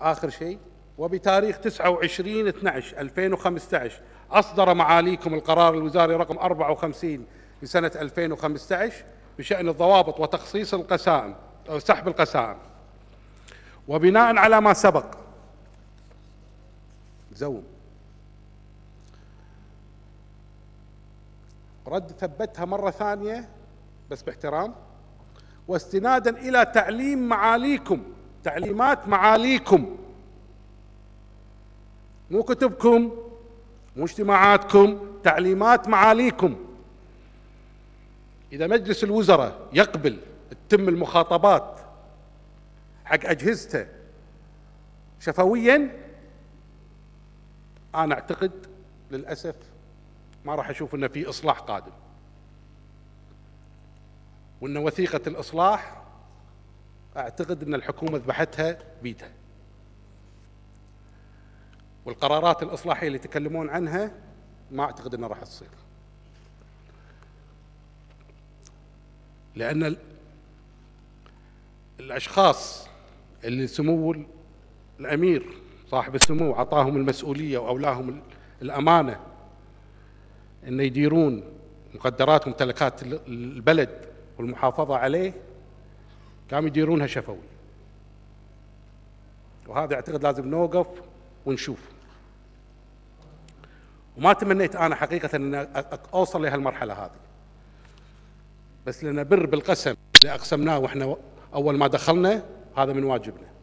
آخر شيء، وبتاريخ 29/12/2015 أصدر معاليكم القرار الوزاري رقم 54 لسنة 2015 بشأن الضوابط وتخصيص القسائم أو سحب القسائم. وبناء على ما سبق رد ثبتها مرة ثانية بس باحترام، واستنادا إلى تعليمات معاليكم، مو كتبكم مو اجتماعاتكم، تعليمات معاليكم. إذا مجلس الوزراء يقبل تتم المخاطبات حق أجهزته شفويا، أنا أعتقد للأسف ما راح أشوف أن في إصلاح قادم، وأن وثيقة الإصلاح أعتقد أن الحكومة ذبحتها بيدها، والقرارات الإصلاحية اللي يتكلمون عنها ما أعتقد أنها راح تصير، لأن الأشخاص اللي سمو الأمير صاحب السمو عطاهم المسؤولية وأولاهم الأمانة أن يديرون مقدرات وممتلكات البلد والمحافظة عليه، كانوا يديرونها شفوي، وهذا أعتقد لازم نوقف ونشوف. وما تمنيت أنا حقيقة أن أوصل لهالمرحلة هذه، بس لنبر بالقسم اللي أقسمناه وإحنا أول ما دخلنا، هذا من واجبنا.